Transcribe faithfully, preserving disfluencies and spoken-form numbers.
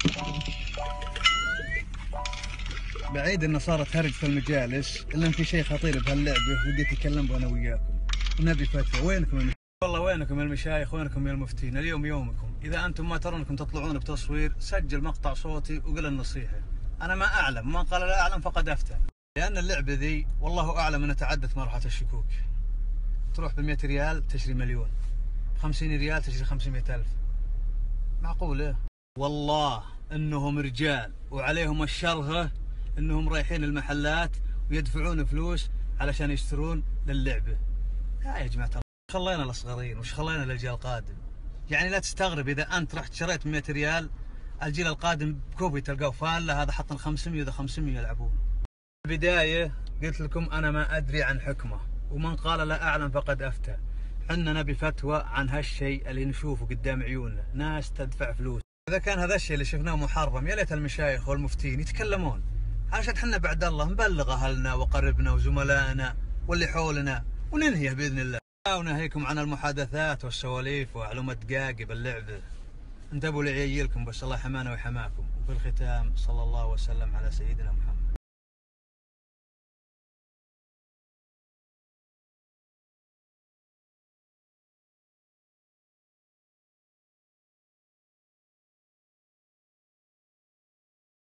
بعيد انه صارت هرج في المجالس، الا ان في شيء خطير بهاللعبه ودي اتكلم به انا وياكم. ونبي فتوى. وينكم المشايخ؟ والله وينكم يا المشايخ؟ وينكم يا المفتين؟ اليوم يومكم. اذا انتم ما ترون انكم تطلعون بتصوير، سجل مقطع صوتي وقل النصيحه. انا ما اعلم، من قال لا اعلم فقد افتى. لان اللعبه ذي والله اعلم انها تعدت مرحله الشكوك. تروح ب مئة ريال تشتري مليون، ب خمسين ريال تشتري خمسمئة ألف. معقوله؟ والله انهم رجال وعليهم الشرهه انهم رايحين المحلات ويدفعون فلوس علشان يشترون للعبه. لا يا جماعه الله، خلينا الصغيرين وش خلينا للجيل القادم. يعني لا تستغرب اذا انت رحت شريت مئة ريال، الجيل القادم بكوبي تلقاه فاله هذا حط خمسمئة وذا خمسمئة يلعبون. في البدايه قلت لكم انا ما ادري عن حكمه، ومن قال لا اعلم فقد افتى. حنا نبي فتوى عن هالشيء اللي نشوفه قدام عيوننا، ناس تدفع فلوس. إذا كان هذا الشيء اللي شفناه محرم، يا ليت المشايخ والمفتين يتكلمون، عشان حنا بعد الله نبلغ أهلنا وقربنا وزملائنا واللي حولنا وننهيه بإذن الله. وناهيكم عن المحادثات والسواليف وعلومة دقاقي باللعبة. انتبهوا لعيالكم بس، الله يحمانا ويحماكم. وفي الختام صلى الله وسلم على سيدنا محمد.